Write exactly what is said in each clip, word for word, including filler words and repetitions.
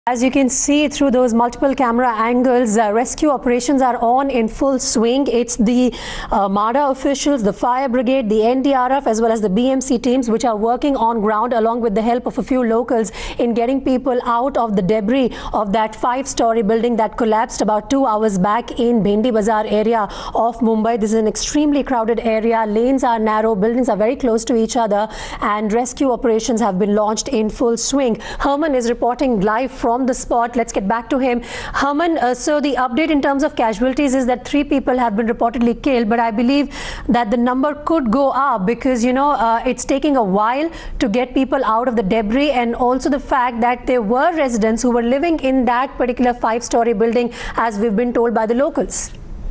As you can see through those multiple camera angles, uh, rescue operations are on in full swing. It's the uh, MADA officials, the fire brigade, the N D R F as well as the B M C teams which are working on ground along with the help of a few locals in getting people out of the debris of that five-story building that collapsed about two hours back in Bhendi Bazaar area of Mumbai. This is an extremely crowded area. Lanes are narrow, buildings are very close to each other, and rescue operations have been launched in full swing. Herman is reporting live from From the spot. Let's get back to him. Herman, uh, so the update in terms of casualties is that three people have been reportedly killed, but I believe that the number could go up because, you know, uh, it's taking a while to get people out of the debris, and also the fact that there were residents who were living in that particular five-story building, as we've been told by the locals.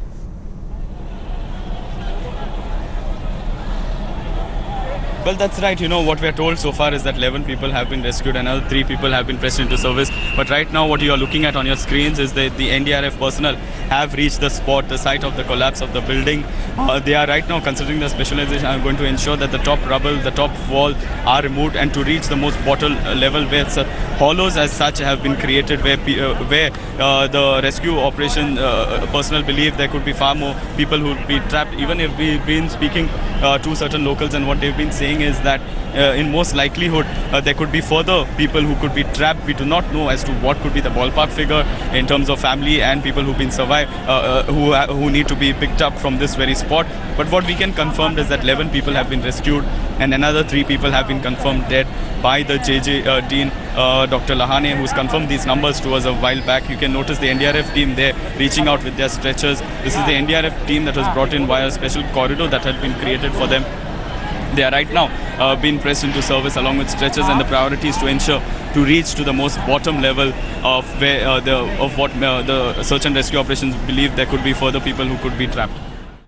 Well, that's right. You know, what we're told so far is that eleven people have been rescued and another three people have been pressed into service. But right now, what you are looking at on your screens is that the N D R F personnel have reached the spot, the site of the collapse of the building. Uh, they are right now, considering the specialization, are going to ensure that the top rubble, the top wall are removed, and to reach the most bottom level where uh, hollows as such have been created, where uh, where uh, the rescue operation uh, personnel believe there could be far more people who would be trapped. Even if we've been speaking uh, to certain locals, and what they've been saying is that uh, in most likelihood uh, there could be further people who could be trapped. We do not know as to what could be the ballpark figure in terms of family and people who've been survived, uh, uh, who uh, who need to be picked up from this very spot. But what we can confirm is that eleven people have been rescued and another three people have been confirmed dead by the J J uh, Dean, uh, Doctor Lahane, who's confirmed these numbers to us a while back. You can notice the N D R F team there reaching out with their stretchers. This is the N D R F team that was brought in via a special corridor that had been created for them. They are right now uh, being pressed into service along with stretchers, and the priority is to ensure to reach to the most bottom level of where uh, the of what uh, the search and rescue operations believe there could be further people who could be trapped.